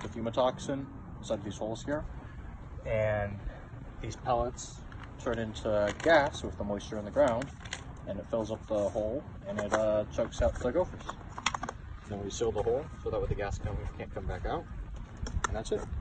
hemotoxin inside these holes here, and these pellets turn into gas with the moisture in the ground, and it fills up the hole and it chokes out the gophers. Then we seal the hole so that way the gas can't come back out, and that's it.